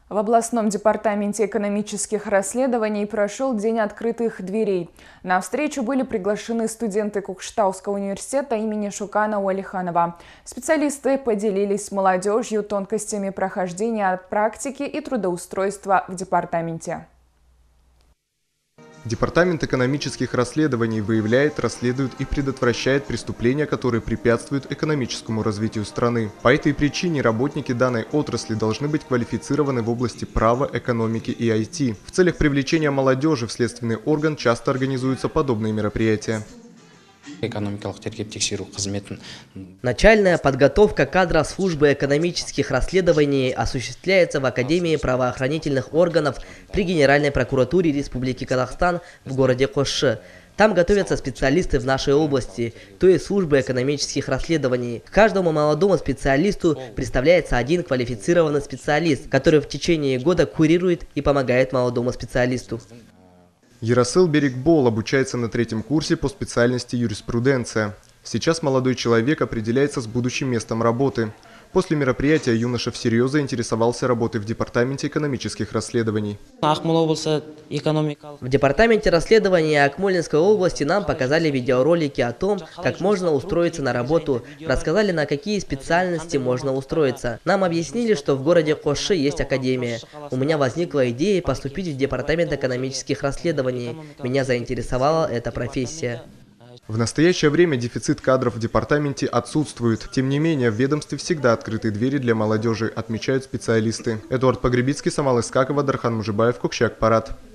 В областном департаменте экономических расследований прошел День открытых дверей. На встречу были приглашены студенты Кокштауского университета имени Шукана Уалиханова. Специалисты поделились с молодежью тонкостями прохождения практики и трудоустройства в департаменте. Департамент экономических расследований выявляет, расследует и предотвращает преступления, которые препятствуют экономическому развитию страны. По этой причине работники данной отрасли должны быть квалифицированы в области права, экономики и IT. В целях привлечения молодежи в следственный орган часто организуются подобные мероприятия. Начальная подготовка кадров службы экономических расследований осуществляется в Академии правоохранительных органов при Генеральной прокуратуре Республики Казахстан в городе Косшы. Там готовятся специалисты в нашей области, то есть службы экономических расследований. Каждому молодому специалисту представляется один квалифицированный специалист, который в течение года курирует и помогает молодому специалисту. Ярасыл Берикбол обучается на 3-м курсе по специальности юриспруденция. Сейчас молодой человек определяется с будущим местом работы. После мероприятия юноша всерьез заинтересовался работой в Департаменте экономических расследований. В Департаменте расследований Акмолинской области нам показали видеоролики о том, как можно устроиться на работу, рассказали, на какие специальности можно устроиться. Нам объяснили, что в городе Косшы есть академия. У меня возникла идея поступить в Департамент экономических расследований. Меня заинтересовала эта профессия. В настоящее время дефицит кадров в департаменте отсутствует. Тем не менее, в ведомстве всегда открыты двери для молодежи, отмечают специалисты. Эдуард Погребицкий, Самал Искакова, Дархан Мужибаев, Кокшак Парад.